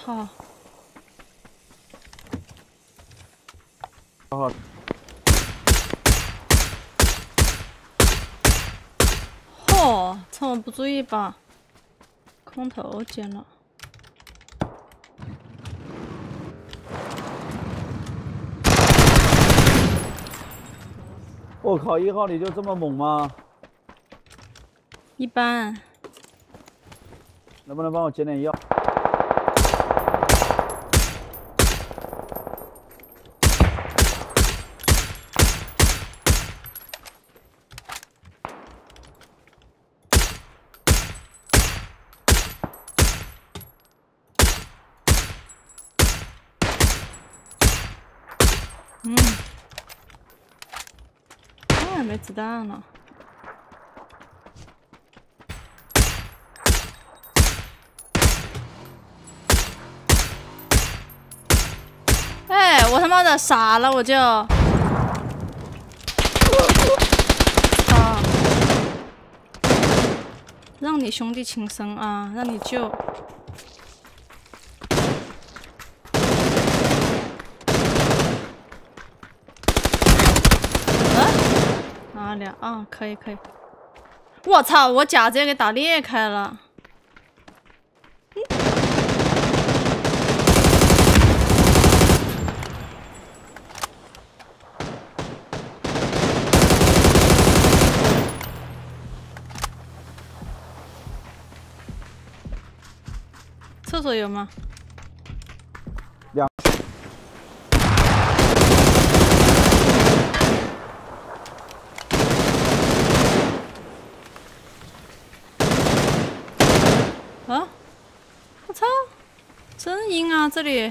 操！ 好。 嚯，趁我不注意把空投捡了。 我靠，1号你就这么猛吗？ 一般。 能不能帮我捡点药？ 没子弹了。哎，我他妈的傻了，我就。操！让你兄弟轻生啊！让你救。啊，可以。我操！我甲直接给打裂开了。厕所有吗？啊！我操！真阴啊，这里。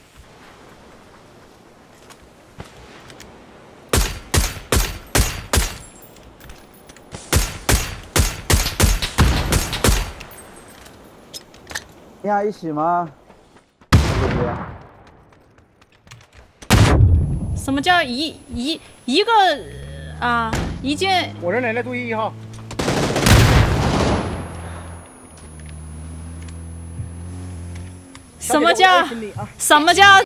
你俩一起吗？ 什么叫一个啊？一件？ 我这奶奶注意1号。 什么叫